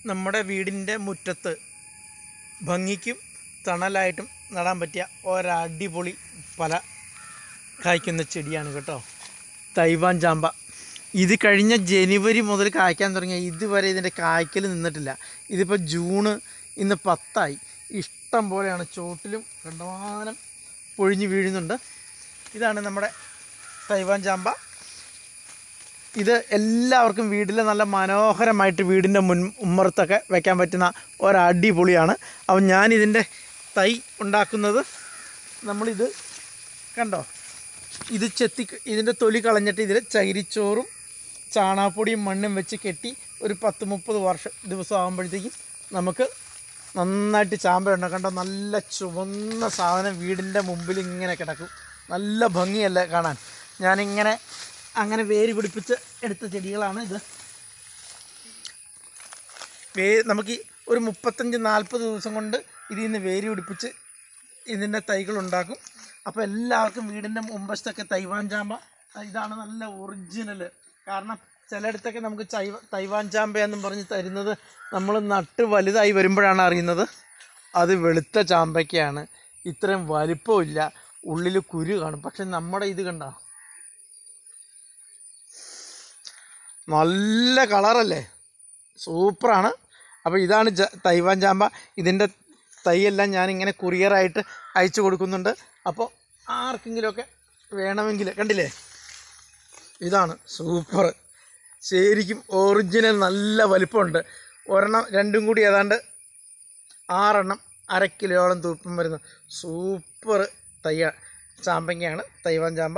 നമ്മുടെ വീടിൻ്റെ മുറ്റത്ത് ഭംഗിക്കും തണലായിട്ടും നടാൻ പറ്റിയ ഒരടിപൊളി പല കായ്ക്കുന്ന ചെടിയാണ് കേട്ടോ, തൈവാൻ ചാമ്പ. ഇത് കഴിഞ്ഞ ജനുവരി മുതൽ കായ്ക്കാൻ തുടങ്ങിയ ഇതുവരെ ഇതിൻ്റെ കായ്ക്കൽ നിന്നിട്ടില്ല. ഇതിപ്പോൾ ജൂണ്, ഇന്ന് 10 ഇഷ്ടം പോലെയാണ്. ചോട്ടിലും കണ്ടമാനം പൊഴിഞ്ഞ് വീഴുന്നുണ്ട്. ഇതാണ് നമ്മുടെ തൈവാൻ ചാമ്പ. ഇത് എല്ലാവർക്കും വീട്ടിൽ നല്ല മനോഹരമായിട്ട് വീടിൻ്റെ ഉമ്മറത്തൊക്കെ വയ്ക്കാൻ പറ്റുന്ന ഒരടിപൊളിയാണ്. അപ്പം ഞാനിതിൻ്റെ തൈ ഉണ്ടാക്കുന്നത്, നമ്മളിത് കണ്ടോ, ഇത് ഇതിൻ്റെ തൊലി കളഞ്ഞിട്ട് ഇതിൽ ചകിരിച്ചോറും ചാണകപ്പൊടിയും മണ്ണും വെച്ച് കെട്ടി ഒരു 10-30 ദിവസം ആകുമ്പോഴത്തേക്കും നമുക്ക് നന്നായിട്ട് ചാമ്പ ഉണ്ടാകും. കണ്ടോ, നല്ല ചുവന്ന സാധനം വീടിൻ്റെ മുമ്പിൽ ഇങ്ങനെ കിടക്കും. നല്ല ഭംഗിയല്ലേ കാണാൻ. ഞാനിങ്ങനെ അങ്ങനെ വേര് പിടിപ്പിച്ച് എടുത്ത ചെടികളാണ് ഇത്. നമുക്ക് ഒരു 35-40 ദിവസം കൊണ്ട് ഇതിൽ നിന്ന് വേര് പിടിപ്പിച്ച് ഇതിൻ്റെ തൈകളുണ്ടാക്കും. അപ്പോൾ എല്ലാവർക്കും വീടിൻ്റെ മുമ്പശത്തൊക്കെ തൈവാൻ ചാമ്പ ഇതാണ് നല്ല ഒറിജിനൽ. കാരണം ചിലയിടത്തൊക്കെ നമുക്ക് തൈവാൻ ചാമ്പയെന്നും പറഞ്ഞ് തരുന്നത് നമ്മൾ നട്ട് വലുതായി വരുമ്പോഴാണ് അറിയുന്നത് അത് വെളുത്ത ചാമ്പയ്ക്കാണ്. ഇത്രയും വലിപ്പമില്ല, ഉള്ളിൽ കുരു കാണും. പക്ഷെ നമ്മുടെ ഇത് കണ്ടോ, നല്ല കളറല്ലേ, സൂപ്പറാണ്. അപ്പോൾ ഇതാണ് തൈവാൻ ചാമ്പ. ഇതിൻ്റെ തൈയെല്ലാം ഞാനിങ്ങനെ കൊറിയറായിട്ട് അയച്ചു കൊടുക്കുന്നുണ്ട്. അപ്പോൾ ആർക്കെങ്കിലുമൊക്കെ വേണമെങ്കിൽ, കണ്ടില്ലേ, ഇതാണ് സൂപ്പർ, ശരിക്കും ഒറിജിനൽ, നല്ല വലിപ്പമുണ്ട്. ഒരെണ്ണം രണ്ടും കൂടി ഏതാണ്ട് 6 എണ്ണം 1/2 കിലോയോളം തൂക്കം വരുന്ന സൂപ്പർ ചാമ്പങ്ങയാണ് തൈവാൻ ചാമ്പ.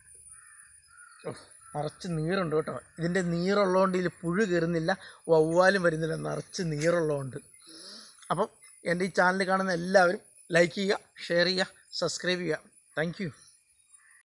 നിറച്ച് നീറുണ്ട് കേട്ടോ. ഇതിൻ്റെ നീറുള്ളതുകൊണ്ട് ഇതിൽ പുഴു കയറുന്നില്ല, വവ്വാലും വരുന്നില്ല, നിറച്ച് നീറുള്ളതുകൊണ്ട്. അപ്പം എൻ്റെ ഈ ചാനൽ കാണുന്ന എല്ലാവരും ലൈക്ക് ചെയ്യുക, ഷെയർ ചെയ്യുക, സബ്സ്ക്രൈബ് ചെയ്യുക. Thank U.